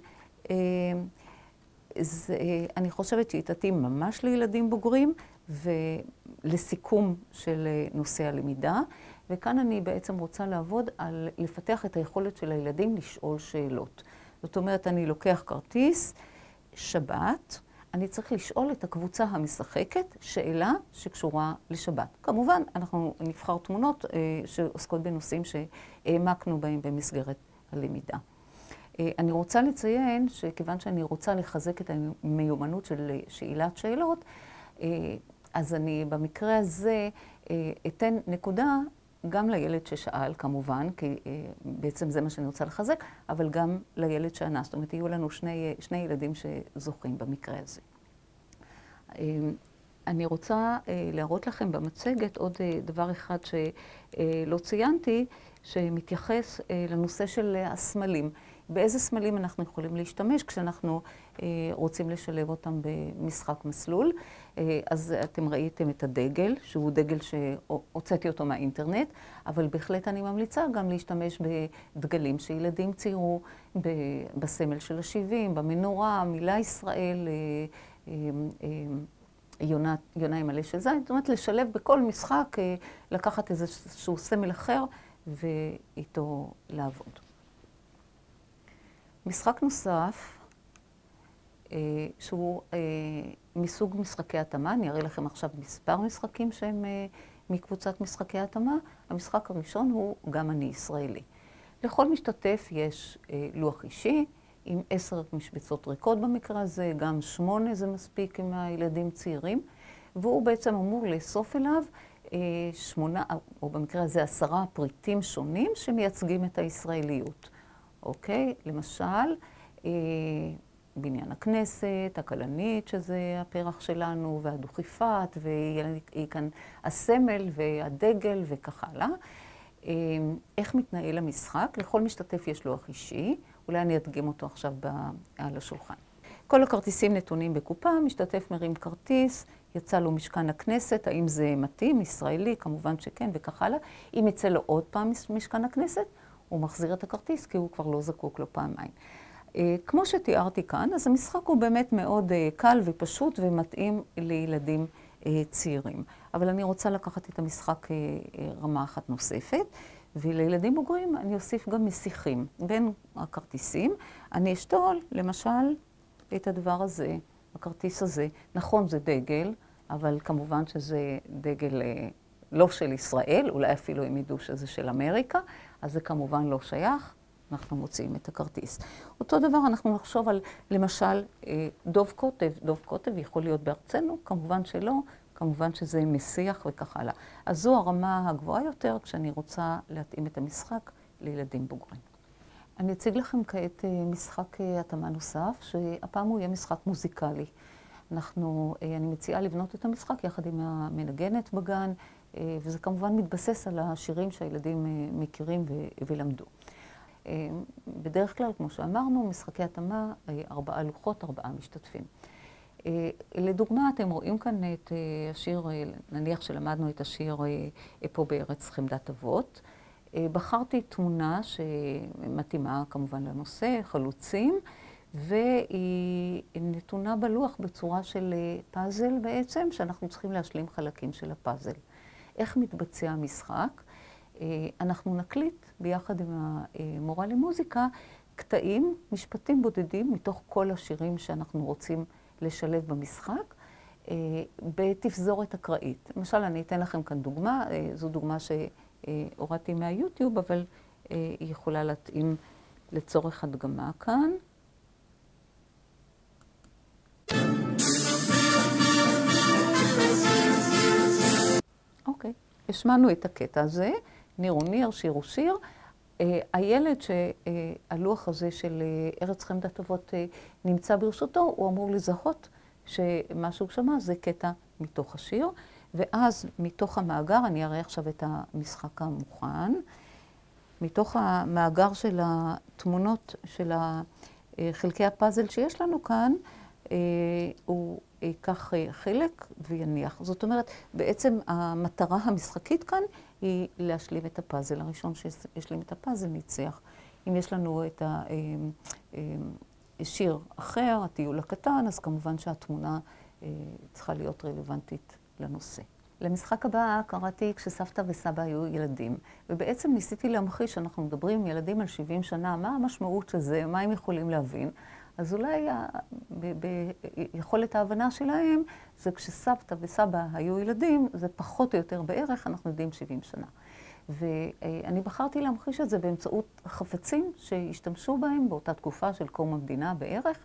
Speaker 1: זה, אני חושבת שהיא תתאים ממש לילדים בוגרים ולסיכום של נושא הלמידה. וכאן אני בעצם רוצה לעבוד על לפתח את היכולת של הילדים לשאול שאלות. זאת אומרת, אני לוקח כרטיס, שבת, אני צריך לשאול את הקבוצה המשחקת שאלה שקשורה לשבת. כמובן, אנחנו נבחר תמונות אה, שעוסקות בנושאים שהעמקנו בהם במסגרת הלמידה. אה, אני רוצה לציין שכיוון שאני רוצה לחזק את המיומנות של שאלת שאלות, אה, אז אני במקרה הזה אה, אתן נקודה גם לילד ששאל, כמובן, כי אה, בעצם זה מה שאני רוצה לחזק, אבל גם לילד שענה. זאת אומרת, יהיו לנו שני, שני ילדים שזוכים במקרה הזה. אה, אני רוצה אה, להראות לכם במצגת עוד אה, דבר אחד שלא אה, ציינתי, שמתייחס אה, לנושא של הסמלים. באיזה סמלים אנחנו יכולים להשתמש כשאנחנו אה, רוצים לשלב אותם במשחק מסלול. אה, אז אתם ראיתם את הדגל, שהוא דגל שהוצאתי אותו מהאינטרנט, אבל בהחלט אני ממליצה גם להשתמש בדגלים שילדים ציירו, בסמל של השבעים, במנורה, מילה ישראל, אה, אה, אה, יונה, יונה עם מלא של זין. זאת אומרת, לשלב בכל משחק, אה, לקחת איזשהו סמל אחר ואיתו לעבוד. משחק נוסף שהוא מסוג משחקי התאמה. אני אראה לכם עכשיו מספר משחקים שהם מקבוצת משחקי התאמה. המשחק הראשון הוא גם אני ישראלי. לכל משתתף יש לוח אישי עם עשר משבצות ריקות במקרה הזה, גם שמונה זה מספיק עם הילדים צעירים, והוא בעצם אמור לאסוף אליו שמונה, או במקרה הזה עשרה פריטים שונים שמייצגים את הישראליות. אוקיי? למשל, בניין הכנסת, הכלנית, שזה הפרח שלנו, והדוכיפת, והיא כאן הסמל והדגל וכך הלאה. איך מתנהל המשחק? לכל משתתף יש לוח אישי, אולי אני אדגים אותו עכשיו על השולחן. כל הכרטיסים נתונים בקופה, משתתף מרים כרטיס, יצא לו משכן הכנסת, האם זה מתאים, ישראלי, כמובן שכן וכך הלאה. אם יצא לו עוד פעם משכן הכנסת, הוא מחזיר את הכרטיס כי הוא כבר לא זקוק לו פעמיים. כמו שתיארתי כאן, אז המשחק הוא באמת מאוד קל ופשוט ומתאים לילדים צעירים. אבל אני רוצה לקחת את המשחק רמה אחת נוספת, ולילדים בוגרים אני אוסיף גם מסיחים בין הכרטיסים. אני אשתול, למשל, את הדבר הזה, הכרטיס הזה. נכון, זה דגל, אבל כמובן שזה דגל לא של ישראל, אולי אפילו הם ידעו שזה של אמריקה, אז זה כמובן לא שייך. אנחנו מוציאים את הכרטיס. אותו דבר אנחנו נחשוב על, למשל, דוב קוטב. דוב קוטב יכול להיות בארצנו, כמובן שלא, כמובן שזה מסיח וכך הלאה. אז זו הרמה הגבוהה יותר כשאני רוצה להתאים את המשחק לילדים בוגרים. אני אציג לכם כעת משחק התאמה נוסף, שהפעם הוא יהיה משחק מוזיקלי. אנחנו, אני מציעה לבנות את המשחק יחד עם המנגנת בגן, וזה כמובן מתבסס על השירים שהילדים מכירים ולמדו. בדרך כלל, כמו שאמרנו, משחקי התאמה, ארבעה לוחות, ארבעה משתתפים. לדוגמה, אתם רואים כאן את השיר, נניח שלמדנו את השיר פה בארץ חמדת אבות. בחרתי תמונה שמתאימה כמובן לנושא, חלוצים, והיא נתונה בלוח בצורה של פאזל בעצם, שאנחנו צריכים להשלים חלקים של הפאזל. איך מתבצע המשחק? אנחנו נקליט ביחד עם המורה למוזיקה קטעים, משפטים בודדים מתוך כל השירים שאנחנו רוצים לשלב במשחק בתפזורת אקראית. למשל, אני אתן לכם כאן דוגמה, זו דוגמה שהורדתי מהיוטיוב, אבל היא יכולה להתאים לצורך הדגמה כאן. אוקיי, השמענו את הקטע הזה. ניר הוא ניר, שיר הוא שיר. הילד שהלוח הזה של ארץ חמדת אבות נמצא ברשותו, הוא אמור לזהות שמה שהוא שמע זה קטע מתוך השיר. ואז מתוך המאגר, אני אראה עכשיו את המשחק המוכן, מתוך המאגר של התמונות של חלקי הפאזל שיש לנו כאן, הוא ייקח חלק ויניח. זאת אומרת, בעצם המטרה המשחקית כאן היא להשלים את הפאזל. הראשון שישלים את הפאזל ניצח. אם יש לנו את השיר אחר, הטיול הקטן, אז כמובן שהתמונה צריכה להיות רלוונטית לנושא. למשחק הבא קראתי כשסבתא וסבא היו ילדים, ובעצם ניסיתי להמחיש שאנחנו מדברים עם ילדים על שבעים שנה, מה המשמעות של זה, מה הם יכולים להבין. אז אולי ביכולת ההבנה שלהם זה כשסבתא וסבא היו ילדים, זה פחות או יותר בערך, אנחנו יודעים שבעים שנה. ואני בחרתי להמחיש את זה באמצעות חפצים שהשתמשו בהם באותה תקופה של קום המדינה בערך,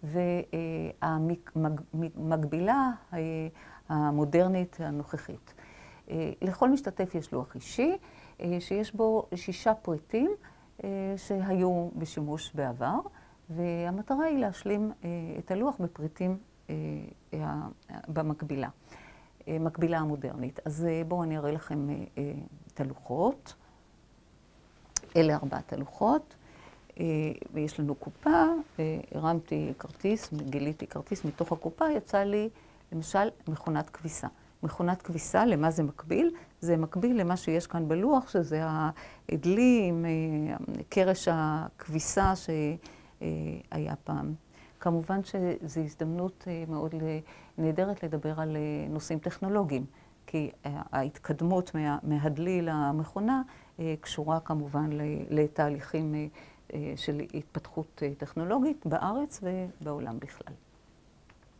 Speaker 1: והמקבילה המודרנית הנוכחית. לכל משתתף יש לוח אישי, שיש בו שישה פריטים שהיו בשימוש בעבר, והמטרה היא להשלים את הלוח בפריטים במקבילה, מקבילה המודרנית. אז בואו אני אראה לכם את הלוחות. אלה ארבעת הלוחות. ויש לנו קופה, הרמתי כרטיס, גיליתי כרטיס מתוך הקופה, יצא לי למשל מכונת כביסה. מכונת כביסה, למה זה מקביל? זה מקביל למה שיש כאן בלוח, שזה הדלי עם קרש הכביסה שהיה פעם. כמובן שזו הזדמנות מאוד נהדרת לדבר על נושאים טכנולוגיים, כי ההתקדמות מהדלי למכונה קשורה כמובן לתהליכים של התפתחות טכנולוגית בארץ ובעולם בכלל.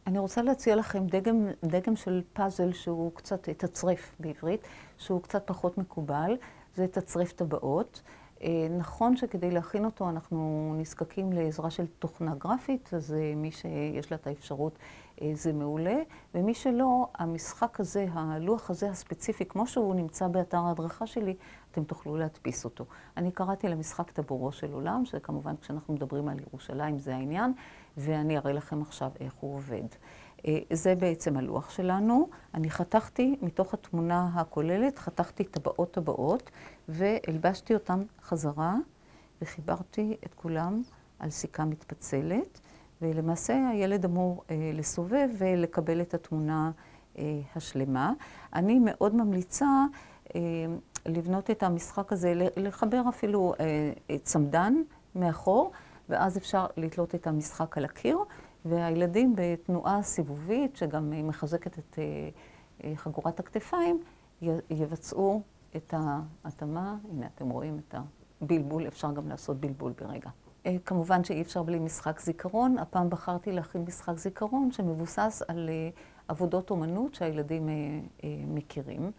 Speaker 1: אני רוצה להציע לכם דגם, דגם של פאזל שהוא קצת, תצריף בעברית, שהוא קצת פחות מקובל. זה תצריף טבעות. נכון שכדי להכין אותו אנחנו נזקקים לעזרה של תוכנה גרפית, אז מי שיש לה את האפשרות זה מעולה, ומי שלא, המשחק הזה, הלוח הזה הספציפי, כמו שהוא נמצא באתר ההדרכה שלי, אתם תוכלו להדפיס אותו. אני קראתי למשחק טבורו של עולם, שכמובן כשאנחנו מדברים על ירושלים זה העניין, ואני אראה לכם עכשיו איך הוא עובד. זה בעצם הלוח שלנו. אני חתכתי מתוך התמונה הכוללת, חתכתי טבעות טבעות, והלבשתי אותם חזרה, וחיברתי את כולם על סיכה מתפצלת, ולמעשה הילד אמור אה, לסובב ולקבל את התמונה אה, השלמה. אני מאוד ממליצה אה, לבנות את המשחק הזה, לחבר אפילו אה, צמדן מאחור, ואז אפשר לתלות את המשחק על הקיר, והילדים בתנועה סיבובית, שגם מחזקת את אה, חגורת הכתפיים, יבצעו את ההתאמה. הנה אתם רואים את הבלבול, אפשר גם לעשות בלבול ברגע. כמובן שאי אפשר בלי משחק זיכרון. הפעם בחרתי להכין משחק זיכרון שמבוסס על עבודות אומנות שהילדים מכירים.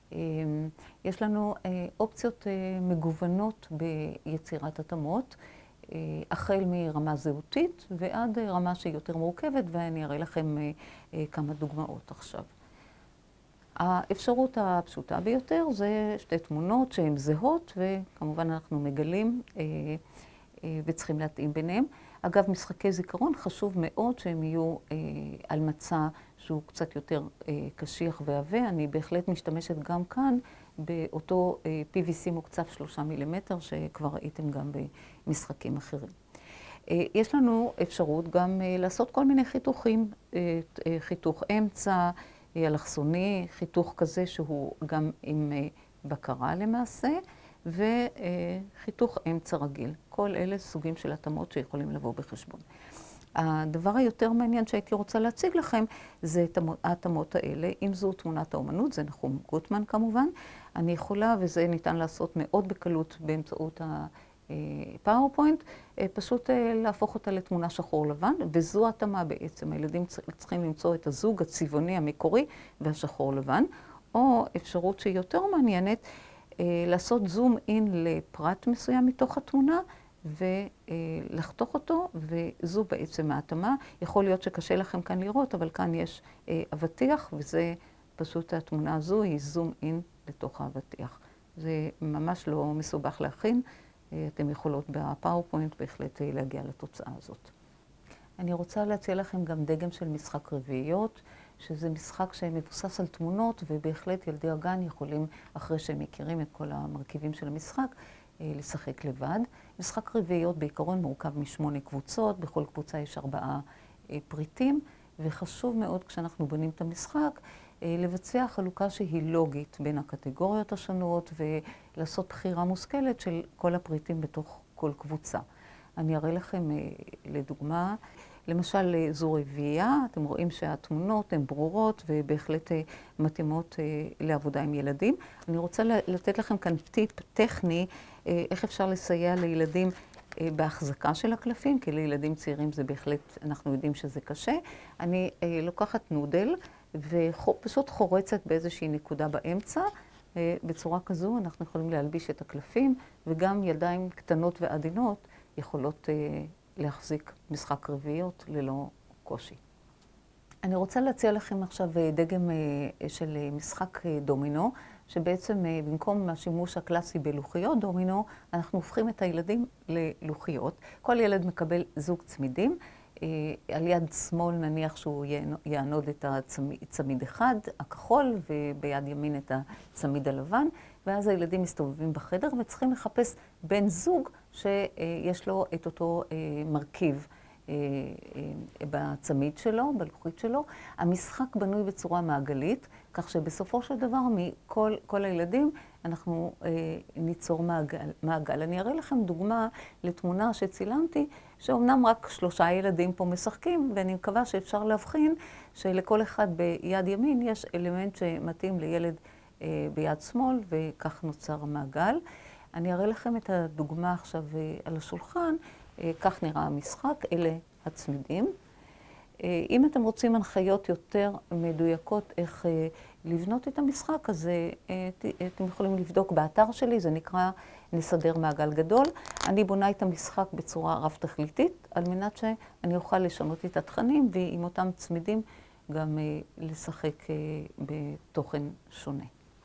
Speaker 1: יש לנו אופציות מגוונות ביצירת התאמות, החל מרמה זהותית ועד רמה שהיא יותר מורכבת, ואני אראה לכם כמה דוגמאות עכשיו. האפשרות הפשוטה ביותר זה שתי תמונות שהן זהות, וכמובן אנחנו מגלים וצריכים להתאים ביניהם. אגב, משחקי זיכרון חשוב מאוד שהם יהיו על מצע שהוא קצת יותר קשיח ועבה. אני בהחלט משתמשת גם כאן באותו פי וי סי מוקצף שלושה מילימטר, שכבר ראיתם גם במשחקים אחרים. יש לנו אפשרות גם לעשות כל מיני חיתוכים, חיתוך אמצע, אלכסוני, חיתוך כזה שהוא גם עם בקרה למעשה, וחיתוך אמצע רגיל. כל אלה סוגים של התאמות שיכולים לבוא בחשבון. הדבר היותר מעניין שהייתי רוצה להציג לכם זה ההתאמות האלה. אם זו תמונת האומנות, זה נחום גוטמן כמובן. אני יכולה, וזה ניתן לעשות מאוד בקלות באמצעות הפאורפוינט, פשוט להפוך אותה לתמונה שחור לבן, וזו התאמה בעצם. הילדים צריכים למצוא את הזוג הצבעוני המקורי והשחור לבן, או אפשרות שהיא יותר מעניינת, לעשות זום אין לפרט מסוים מתוך התמונה, ולחתוך אותו, וזו בעצם ההתאמה. יכול להיות שקשה לכם כאן לראות, אבל כאן יש אבטיח, וזה פשוט התמונה הזו, היא זום אין לתוך האבטיח. זה ממש לא מסובך להכין. אתם יכולות בפאורפוינט בהחלט להגיע לתוצאה הזאת. אני רוצה להציע לכם גם דגם של משחק רביעיות, שזה משחק שמבוסס על תמונות, ובהחלט ילדי הגן יכולים, אחרי שהם מכירים את כל המרכיבים של המשחק, לשחק לבד. משחק רביעיות בעיקרון מורכב משמונה קבוצות, בכל קבוצה יש ארבעה פריטים, וחשוב מאוד כשאנחנו בונים את המשחק, לבצע חלוקה שהיא לוגית בין הקטגוריות השונות, ולעשות בחירה מושכלת של כל הפריטים בתוך כל קבוצה. אני אראה לכם לדוגמה, למשל זו רביעייה, אתם רואים שהתמונות הן ברורות ובהחלט מתאימות לעבודה עם ילדים. אני רוצה לתת לכם כאן טיפ טכני, איך אפשר לסייע לילדים בהחזקה של הקלפים, כי לילדים צעירים זה בהחלט, אנחנו יודעים שזה קשה. אני לוקחת נודל ופשוט חורצת באיזושהי נקודה באמצע. בצורה כזו אנחנו יכולים להלביש את הקלפים, וגם ידיים קטנות ועדינות יכולות להחזיק משחק רביעיות ללא קושי. אני רוצה להציע לכם עכשיו דגם של משחק דומינו, שבעצם במקום השימוש הקלאסי בלוחיות דומינו, אנחנו הופכים את הילדים ללוחיות. כל ילד מקבל זוג צמידים. על יד שמאל נניח שהוא יענוד את הצמיד אחד, הכחול, וביד ימין את הצמיד הלבן, ואז הילדים מסתובבים בחדר וצריכים לחפש בן זוג שיש לו את אותו מרכיב בצמיד שלו, בלוחית שלו. המשחק בנוי בצורה מעגלית, כך שבסופו של דבר מכל כל הילדים אנחנו ניצור מעגל, מעגל. אני אראה לכם דוגמה לתמונה שצילמתי, שאומנם רק שלושה ילדים פה משחקים, ואני מקווה שאפשר להבחין שלכל אחד ביד ימין יש אלמנט שמתאים לילד ביד שמאל, וכך נוצר המעגל. אני אראה לכם את הדוגמה עכשיו על השולחן. כך נראה המשחק, אלה הצמידים. אם אתם רוצים הנחיות יותר מדויקות איך לבנות את המשחק, אז אתם יכולים לבדוק באתר שלי, זה נקרא נסדר מעגל גדול. אני בונה את המשחק בצורה רב-תכליתית, על מנת שאני אוכל לשנות את התכנים, ועם אותם צמידים גם לשחק בתוכן שונה.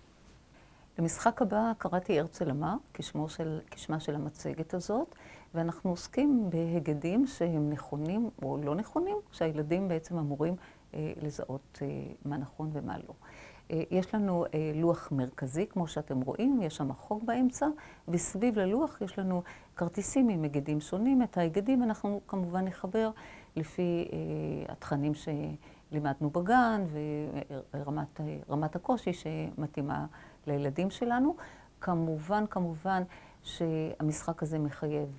Speaker 1: למשחק הבא קראתי הרצל אמר, כשמו של, כשמה של המצגת הזאת, ואנחנו עוסקים בהיגדים שהם נכונים או לא נכונים, שהילדים בעצם אמורים אה, לזהות אה, מה נכון ומה לא. אה, יש לנו אה, לוח מרכזי, כמו שאתם רואים, יש שם חוג באמצע, וסביב ללוח יש לנו כרטיסים עם היגדים שונים. את ההיגדים אנחנו כמובן נחבר לפי אה, התכנים שלימדנו בגן ורמת רמת הקושי שמתאימה לילדים שלנו. כמובן, כמובן שהמשחק הזה מחייב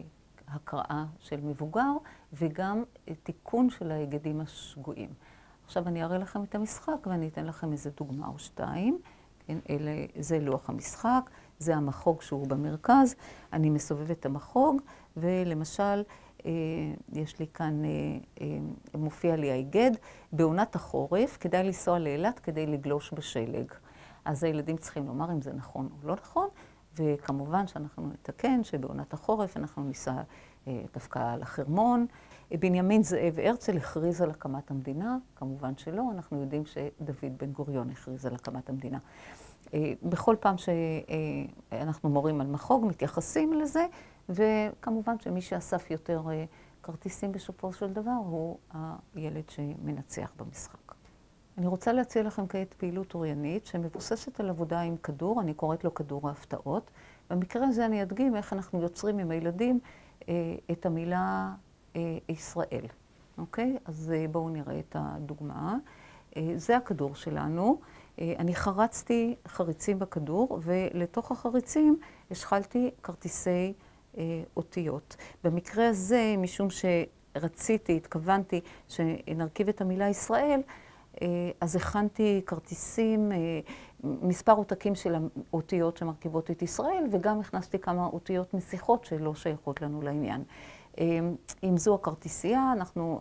Speaker 1: הקראה של מבוגר וגם תיקון של ההיגדים השגויים. עכשיו אני אראה לכם את המשחק ואני אתן לכם איזה דוגמה או שתיים. כן, אלה, זה לוח המשחק, זה המחוג שהוא במרכז. אני מסובבת את המחוג ולמשל יש לי כאן, מופיע לי ההיגד, בעונת החורף כדאי לנסוע לאילת כדי לגלוש בשלג. אז הילדים צריכים לומר אם זה נכון או לא נכון, וכמובן שאנחנו נתקן שבעונת החורף אנחנו ניסע דווקא לחרמון. בנימין זאב הרצל הכריז על הקמת המדינה, כמובן שלא, אנחנו יודעים שדוד בן גוריון הכריז על הקמת המדינה. בכל פעם שאנחנו מורים על מחוג מתייחסים לזה, וכמובן שמי שאסף יותר כרטיסים בסופו של דבר הוא הילד שמנצח במשחק. אני רוצה להציע לכם כעת פעילות אוריינית שמבוססת על עבודה עם כדור, אני קוראת לו כדור ההפתעות. במקרה הזה אני אדגים איך אנחנו יוצרים עם הילדים אה, את המילה אה, ישראל. אוקיי? אז אה, בואו נראה את הדוגמה. אה, זה הכדור שלנו. אה, אני חרצתי חריצים בכדור, ולתוך החריצים השחלתי כרטיסי אה, אותיות. במקרה הזה, משום שרציתי, התכוונתי שנרכיב את המילה ישראל, אז הכנתי כרטיסים, מספר עותקים של האותיות שמרכיבות את ישראל, וגם הכנסתי כמה אותיות משיחות שלא שייכות לנו לעניין. אם זו הכרטיסייה, אנחנו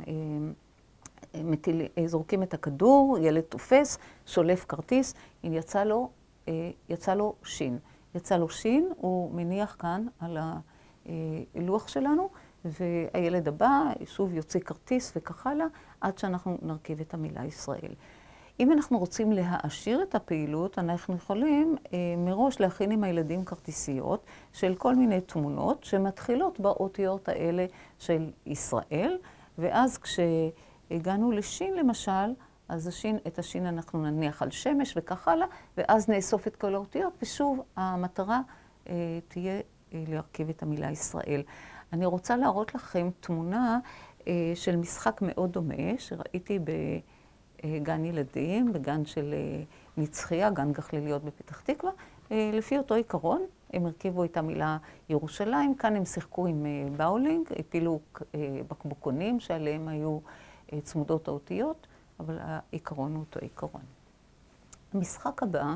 Speaker 1: מטיל, זורקים את הכדור, ילד תופס, שולף כרטיס, אם יצא לו, יצא לו שין. יצא לו שין, הוא מניח כאן על הלוח שלנו, והילד הבא שוב יוצא כרטיס וכך הלאה, עד שאנחנו נרכיב את המילה ישראל. אם אנחנו רוצים להעשיר את הפעילות, אנחנו יכולים אה, מראש להכין עם הילדים כרטיסיות של כל מיני תמונות שמתחילות באותיות האלה של ישראל, ואז כשהגענו לשין למשל, אז השין, את השין אנחנו נניח על שמש וכך הלאה, ואז נאסוף את כל האותיות, ושוב המטרה אה, תהיה אה, להרכיב את המילה ישראל. אני רוצה להראות לכם תמונה אה, של משחק מאוד דומה, שראיתי בגן ילדים, בגן של אה, נצחיה, גן גחליליות בפתח תקווה. אה, לפי אותו עיקרון, הם הרכיבו את המילה ירושלים, כאן הם שיחקו עם אה, באולינג, הפילו אה, בקבוקונים שעליהם היו אה, צמודות האותיות, אבל העיקרון הוא אותו עיקרון. המשחק הבא,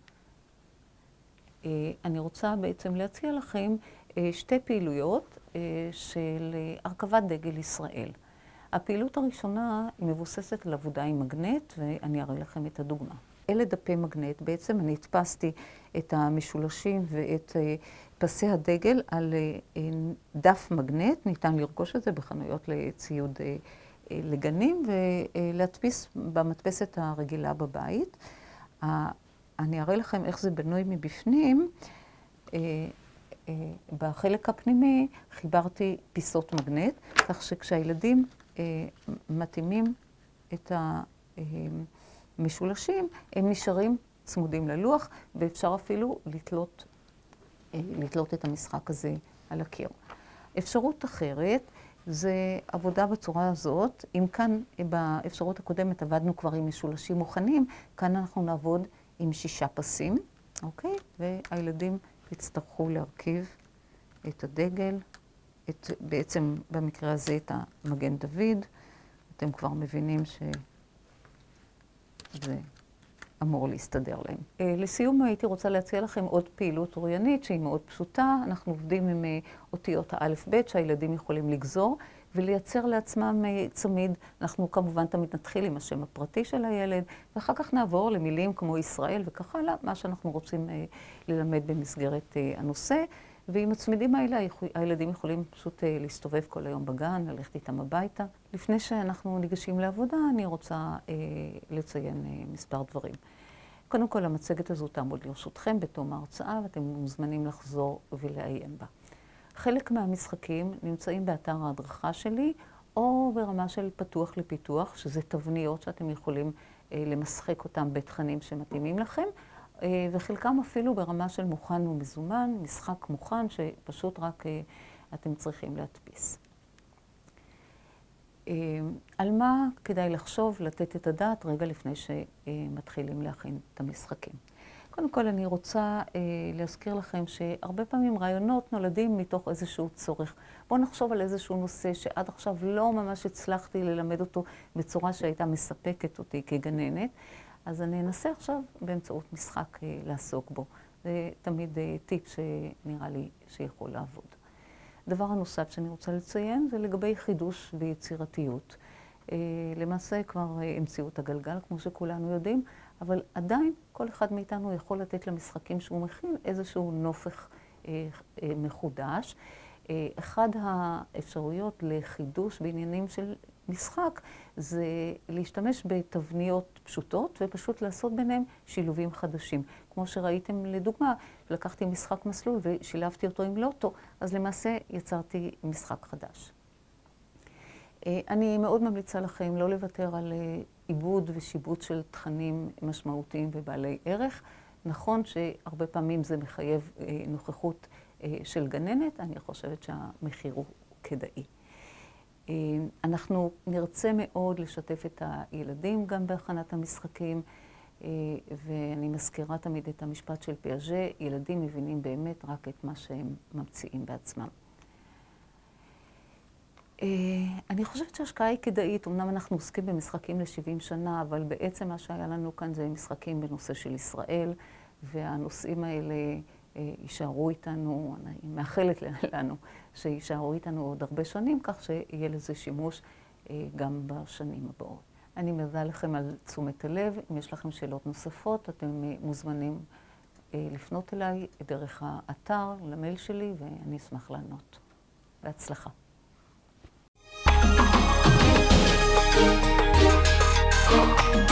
Speaker 1: אה, אני רוצה בעצם להציע לכם אה, שתי פעילויות, של הרכבת דגל ישראל. הפעילות הראשונה היא מבוססת על עבודה עם מגנט, ואני אראה לכם את הדוגמה. אלה דפי מגנט, בעצם אני הדפסתי את המשולשים ואת פסי הדגל על דף מגנט, ניתן לרכוש את זה בחנויות לציוד לגנים, ולהדפיס במדפסת הרגילה בבית. אני אראה לכם איך זה בנוי מבפנים. בחלק הפנימי חיברתי פיסות מגנט, כך שכשהילדים מתאימים את המשולשים, הם נשארים צמודים ללוח, ואפשר אפילו לתלות, לתלות את המשחק הזה על הקיר. אפשרות אחרת זה עבודה בצורה הזאת. אם כאן באפשרות הקודמת עבדנו כבר עם משולשים מוכנים, כאן אנחנו נעבוד עם שישה פסים, אוקיי? והילדים יצטרכו להרכיב את הדגל, את, בעצם במקרה הזה את המגן דוד. אתם כבר מבינים שזה אמור להסתדר להם. לסיום הייתי רוצה להציע לכם עוד פעילות אוריינית שהיא מאוד פשוטה. אנחנו עובדים עם אותיות האלף-בית שהילדים יכולים לגזור ולייצר לעצמם צמיד. אנחנו כמובן תמיד נתחיל עם השם הפרטי של הילד, ואחר כך נעבור למילים כמו ישראל וכך הלאה, מה שאנחנו רוצים ללמד במסגרת הנושא. ועם הצמידים האלה הילדים יכולים פשוט להסתובב כל היום בגן, ללכת איתם הביתה. לפני שאנחנו ניגשים לעבודה, אני רוצה אה, לציין אה, מספר דברים. קודם כל, המצגת הזו תעמוד לרשותכם בתום ההרצאה, ואתם מוזמנים לחזור ולעיין בה. חלק מהמשחקים נמצאים באתר ההדרכה שלי, או ברמה של פתוח לפיתוח, שזה תבניות שאתם יכולים אה, למשחק אותם בתכנים שמתאימים לכם, וחלקם אפילו ברמה של מוכן ומזומן, משחק מוכן שפשוט רק אתם צריכים להדפיס. על מה כדאי לחשוב, לתת את הדעת רגע לפני שמתחילים להכין את המשחקים. קודם כל אני רוצה להזכיר לכם שהרבה פעמים רעיונות נולדים מתוך איזשהו צורך. בואו נחשוב על איזשהו נושא שעד עכשיו לא ממש הצלחתי ללמד אותו בצורה שהייתה מספקת אותי כגננת. אז אני אנסה עכשיו באמצעות משחק לעסוק בו. זה תמיד טיפ שנראה לי שיכול לעבוד. דבר הנוסף שאני רוצה לציין זה לגבי חידוש ויצירתיות. למעשה כבר המציאו את הגלגל, כמו שכולנו יודעים, אבל עדיין כל אחד מאיתנו יכול לתת למשחקים שהוא מכין איזשהו נופך מחודש. אחד האפשרויות לחידוש בעניינים של משחק זה להשתמש בתבניות פשוטות ופשוט לעשות ביניהם שילובים חדשים. כמו שראיתם לדוגמה, לקחתי משחק מסלול ושילבתי אותו עם לוטו, אז למעשה יצרתי משחק חדש. אני מאוד ממליצה לכם לא לוותר על עיבוד ושיבוץ של תכנים משמעותיים ובעלי ערך. נכון שהרבה פעמים זה מחייב נוכחות של גננת, אני חושבת שהמחיר הוא כדאי. אנחנו נרצה מאוד לשתף את הילדים גם בהכנת המשחקים, ואני מזכירה תמיד את המשפט של פיאז'ה, ילדים מבינים באמת רק את מה שהם ממציאים בעצמם. אני חושבת שההשקעה היא כדאית, אמנם אנחנו עוסקים במשחקים ל-שבעים שנה, אבל בעצם מה שהיה לנו כאן זה משחקים בנושא של ישראל, והנושאים האלה יישארו איתנו, אני מאחלת לנו שיישארו איתנו עוד הרבה שנים, כך שיהיה לזה שימוש גם בשנים הבאות. אני מודה לכם על תשומת הלב. אם יש לכם שאלות נוספות, אתם מוזמנים לפנות אליי דרך האתר, למייל שלי, ואני אשמח לענות. בהצלחה. Thank you.